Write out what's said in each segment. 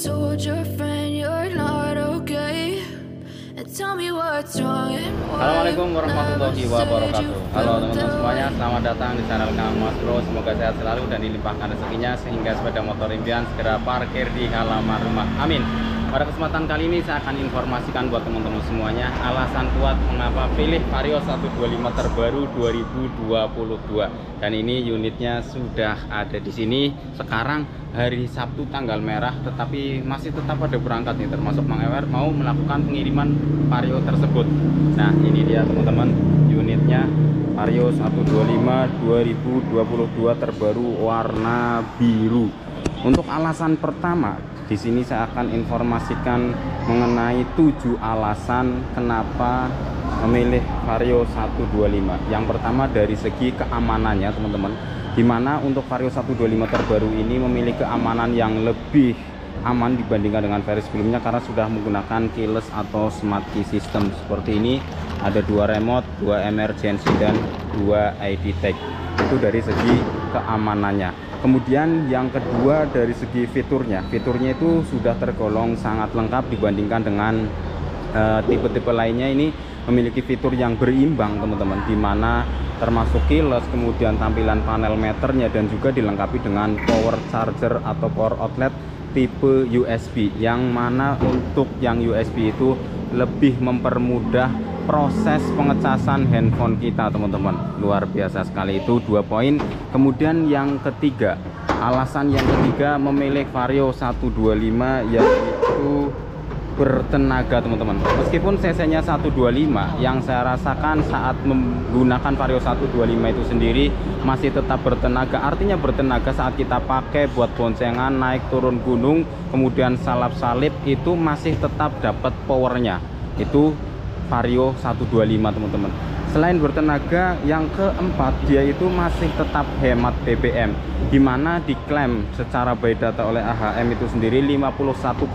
told your friend you're not okay, and tell me what's wrong and why. Assalamualaikum warahmatullahi wabarakatuh. Halo teman-teman semuanya, selamat datang di channel Kang Mas Bro. Semoga sehat selalu dan dilimpahkan rezekinya sehingga sepeda motor impian segera parkir di halaman rumah. Amin. Pada kesempatan kali ini saya akan informasikan buat teman-teman semuanya alasan kuat mengapa pilih Vario 125 terbaru 2022. Dan ini unitnya sudah ada di sini sekarang hari Sabtu tanggal merah, tetapi masih tetap ada berangkat nih, termasuk Mang Ewer mau melakukan pengiriman Vario tersebut. Nah, ini dia teman-teman unitnya, Vario 125 2022 terbaru warna biru. Untuk alasan pertama, di sini saya akan informasikan mengenai 7 alasan kenapa memilih Vario 125. Yang pertama dari segi keamanannya teman-teman, dimana untuk Vario 125 terbaru ini memiliki keamanan yang lebih aman dibandingkan dengan versi sebelumnya karena sudah menggunakan keyless atau smart key system seperti ini. Ada 2 remote, 2 emergency dan 2 ID tag. Itu dari segi keamanannya. Kemudian yang kedua dari segi fiturnya itu sudah tergolong sangat lengkap dibandingkan dengan tipe-tipe lainnya. Ini memiliki fitur yang berimbang teman-teman, dimana termasuk keyless, kemudian tampilan panel meternya, dan juga dilengkapi dengan power charger atau power outlet tipe USB, yang mana untuk yang USB itu lebih mempermudah proses pengecasan handphone kita teman-teman. Luar biasa sekali, itu 2 poin. Kemudian yang ketiga, alasan yang ketiga memilih Vario 125 yaitu bertenaga teman-teman. Meskipun cc-nya 125, yang saya rasakan saat menggunakan Vario 125 itu sendiri masih tetap bertenaga. Artinya bertenaga saat kita pakai buat boncengan, naik turun gunung, kemudian salap-salip, itu masih tetap dapat powernya. Itu Vario 125 teman-teman. Selain bertenaga, yang keempat dia itu masih tetap hemat BBM, dimana diklaim secara by data oleh AHM itu sendiri 51,7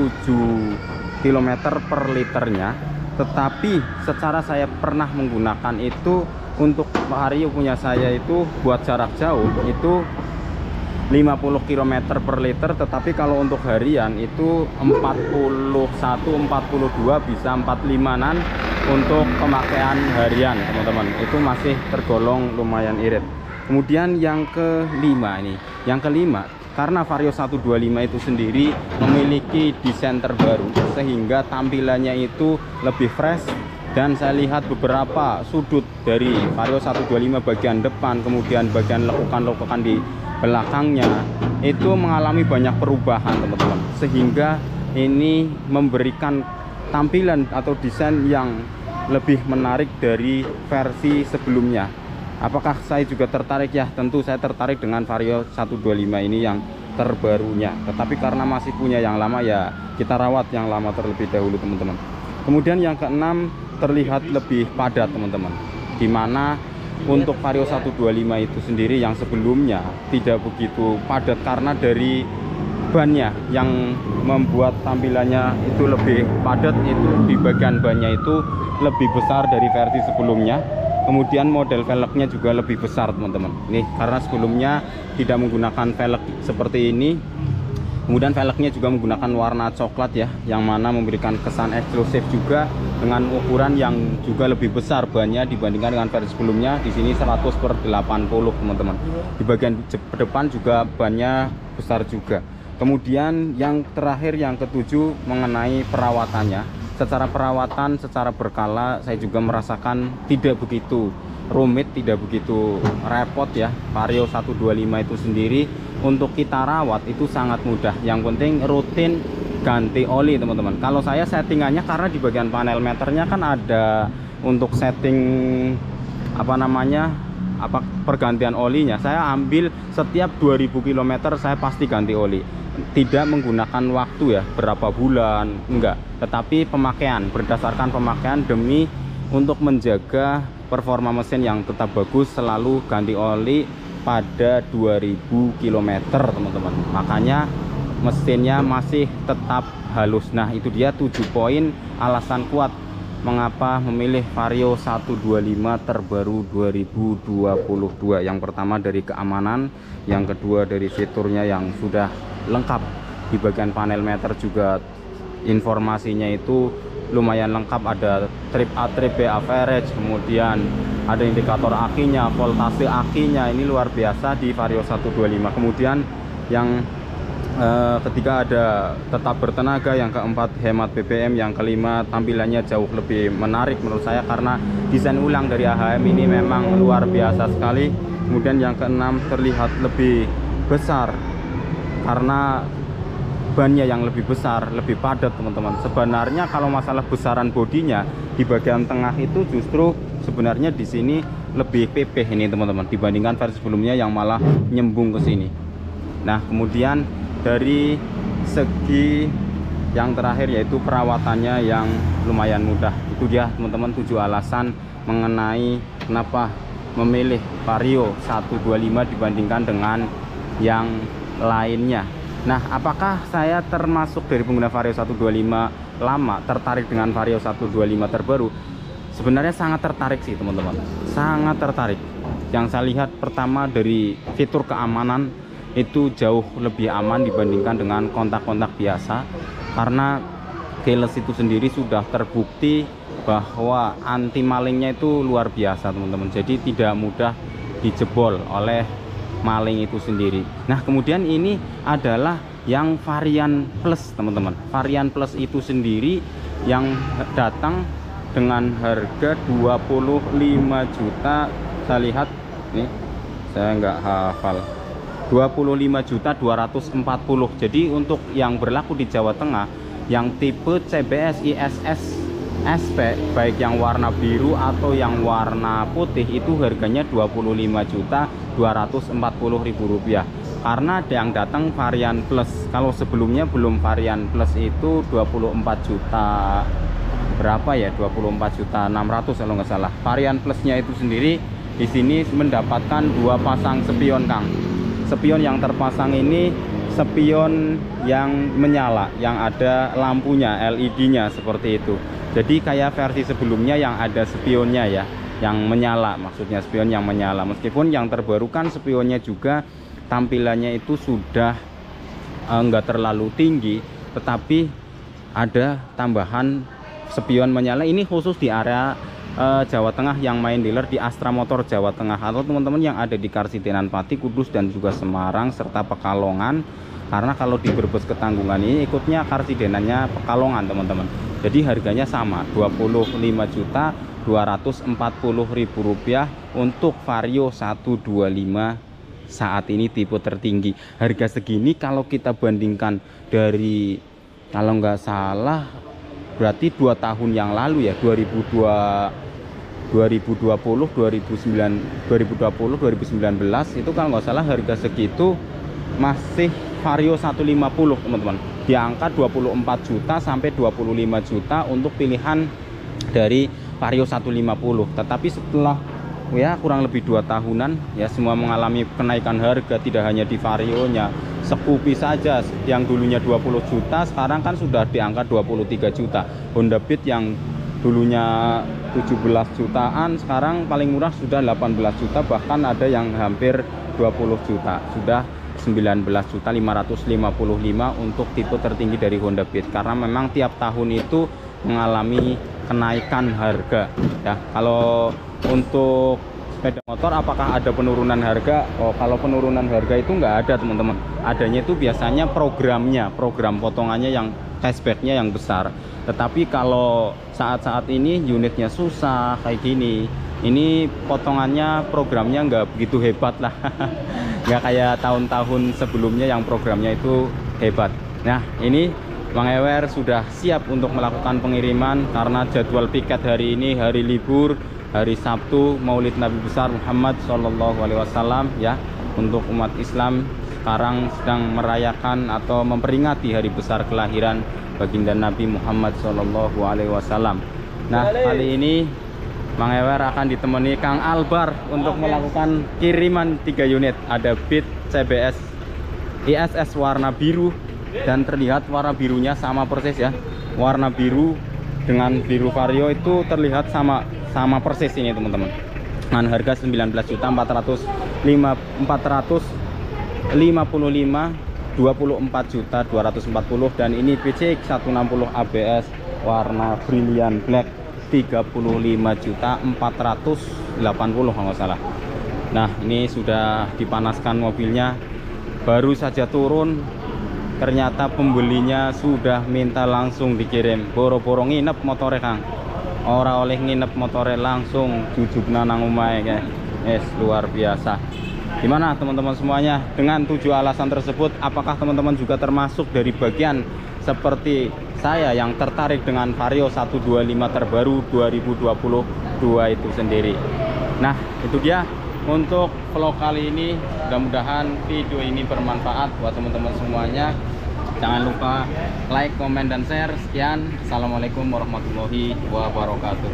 km per liternya. Tetapi secara saya pernah menggunakan itu untuk Vario punya saya itu buat jarak jauh itu 50 km per liter, tetapi kalau untuk harian itu 41, 42 bisa 45-an untuk pemakaian harian teman-teman. Itu masih tergolong lumayan irit. Kemudian yang kelima ini, yang kelima karena Vario 125 itu sendiri memiliki desain terbaru sehingga tampilannya itu lebih fresh. Dan saya lihat beberapa sudut dari Vario 125 bagian depan, kemudian bagian lekukan-lekukan di belakangnya itu mengalami banyak perubahan teman-teman, sehingga ini memberikan tampilan atau desain yang lebih menarik dari versi sebelumnya. Apakah saya juga tertarik? Ya tentu saya tertarik dengan Vario 125 ini yang terbarunya, tetapi karena masih punya yang lama ya kita rawat yang lama terlebih dahulu teman-teman. Kemudian yang keenam, terlihat lebih padat teman-teman, dimana untuk Vario 125 itu sendiri yang sebelumnya tidak begitu padat karena dari bannya yang membuat tampilannya itu lebih padat. Itu di bagian bannya itu lebih besar dari versi sebelumnya. Kemudian model velgnya juga lebih besar teman-teman. Nih karena sebelumnya tidak menggunakan velg seperti ini. Kemudian velgnya juga menggunakan warna coklat ya, yang mana memberikan kesan eksklusif juga dengan ukuran yang juga lebih besar bannya dibandingkan dengan versi sebelumnya. Di sini 100/80 teman-teman. Di bagian depan juga bannya besar juga. Kemudian yang terakhir, yang ketujuh, mengenai perawatannya. Secara perawatan, secara berkala saya juga merasakan tidak begitu rumit, tidak begitu repot ya. Vario 125 itu sendiri untuk kita rawat itu sangat mudah. Yang penting rutin ganti oli teman-teman. Kalau saya settingannya karena di bagian panel meternya kan ada untuk setting pergantian olinya. Saya ambil setiap 2000 km saya pasti ganti oli. Tidak menggunakan waktu ya berapa bulan, enggak, tetapi pemakaian, berdasarkan pemakaian demi untuk menjaga performa mesin yang tetap bagus, selalu ganti oli pada 2000 km teman-teman. Makanya mesinnya masih tetap halus. Nah itu dia 7 poin alasan kuat mengapa memilih Vario 125 terbaru 2022. Yang pertama dari keamanan, yang kedua dari fiturnya yang sudah lengkap Di bagian panel meter juga informasinya itu lumayan lengkap, ada trip A, trip B average, kemudian ada indikator akinya, voltase akinya, ini luar biasa di Vario 125. Kemudian yang ketiga ada tetap bertenaga, yang keempat hemat BBM, yang kelima tampilannya jauh lebih menarik menurut saya karena desain ulang dari AHM ini memang luar biasa sekali. Kemudian yang keenam terlihat lebih besar karena bannya yang lebih besar, lebih padat teman-teman. Sebenarnya kalau masalah besaran bodinya di bagian tengah itu justru sebenarnya di sini lebih pipih ini teman-teman dibandingkan versi sebelumnya yang malah nyembung ke sini. Nah, kemudian dari segi yang terakhir yaitu perawatannya yang lumayan mudah. Itu dia teman-teman 7 alasan mengenai kenapa memilih Vario 125 dibandingkan dengan yang lainnya. Nah, apakah saya termasuk dari pengguna Vario 125 lama tertarik dengan Vario 125 terbaru? Sebenarnya sangat tertarik sih teman-teman, sangat tertarik. Yang saya lihat pertama dari fitur keamanan itu jauh lebih aman dibandingkan dengan kontak-kontak biasa, karena keyless itu sendiri sudah terbukti bahwa anti malingnya itu luar biasa teman-teman. Jadi tidak mudah dijebol oleh maling itu sendiri. Nah, kemudian ini adalah yang varian plus teman-teman. Varian plus itu sendiri yang datang dengan harga 25 juta. Saya lihat nih, saya nggak hafal, 25.240.000. Jadi untuk yang berlaku di Jawa Tengah yang tipe CBS ISS SP baik yang warna biru atau yang warna putih itu harganya Rp25.240.000 karena ada yang datang varian plus. Kalau sebelumnya belum varian plus itu 24 juta berapa ya, 24.600.000 kalau nggak salah. Varian plusnya itu sendiri di sini mendapatkan 2 pasang spion Kang. Spion yang terpasang ini spion yang menyala, yang ada lampunya LED-nya seperti itu. Jadi kayak versi sebelumnya yang ada spionnya ya, yang menyala, maksudnya spion yang menyala. Meskipun yang terbaru kan spionnya juga tampilannya itu sudah enggak terlalu tinggi, tetapi ada tambahan spion menyala. Ini khusus di area Jawa Tengah yang main dealer di Astra Motor Jawa Tengah, atau teman-teman yang ada di Car City Pati, Kudus dan juga Semarang serta Pekalongan. Karena kalau di Brebes Ketanggungan ini ikutnya Car City Pekalongan teman-teman. Jadi harganya sama, Rp25.240.000 untuk Vario 125 saat ini tipe tertinggi. Harga segini kalau kita bandingkan dari, kalau nggak salah berarti 2 tahun yang lalu ya, 2020, 2019 itu kalau nggak salah harga segitu masih Vario 150 teman-teman, di angka 24 juta sampai 25 juta untuk pilihan dari Vario 150. Tetapi setelah ya kurang lebih 2 tahunan ya, semua mengalami kenaikan harga, tidak hanya di Varionya. Scoopy saja yang dulunya 20 juta sekarang kan sudah di angka 23 juta. Honda Beat yang dulunya 17 jutaan sekarang paling murah sudah 18 juta, bahkan ada yang hampir 20 juta, sudah 19.555 untuk tipe tertinggi dari Honda Beat. Karena memang tiap tahun itu mengalami kenaikan harga ya. Kalau untuk sepeda motor apakah ada penurunan harga? Oh, kalau penurunan harga itu nggak ada teman-teman. Adanya itu biasanya programnya, program potongannya yang cashbacknya yang besar. Tetapi kalau saat-saat ini unitnya susah kayak gini, ini potongannya programnya nggak begitu hebat lah. Nggak kayak tahun-tahun sebelumnya yang programnya itu hebat. Nah, ini Bang Ewer sudah siap untuk melakukan pengiriman karena jadwal piket hari ini hari libur, hari Sabtu, Maulid Nabi besar Muhammad SAW ya. Untuk umat Islam sekarang sedang merayakan atau memperingati hari besar kelahiran baginda Nabi Muhammad SAW. Nah, kali ini Bang Ewer akan ditemani Kang Albar untuk melakukan kiriman 3 unit. Ada Beat CBS ISS warna biru, dan terlihat warna birunya sama persis ya. Warna biru dengan biru Vario itu terlihat sama persis ini teman-teman. Dengan harga 19.455.000 24.240.000 dan ini PCX 160 ABS warna Brilliant Black 35.480.000 kalau nggak salah. Nah, ini sudah dipanaskan mobilnya, baru saja turun. Ternyata pembelinya sudah minta langsung dikirim. Boro-boro nginep motore Kang. Ora oleh nginep motore, langsung jujubna nang omahe guys. Yes, luar biasa. Gimana teman-teman semuanya dengan 7 alasan tersebut? Apakah teman-teman juga termasuk dari bagian seperti saya yang tertarik dengan Vario 125 terbaru 2022 itu sendiri? Nah, itu dia untuk vlog kali ini. Mudah-mudahan video ini bermanfaat buat teman-teman semuanya. Jangan lupa like, komen, dan share. Sekian, assalamualaikum warahmatullahi wabarakatuh.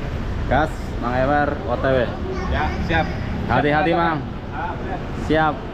Gas, Mang Ewer, OTW. Ya, siap. Hati-hati Mang. Siap.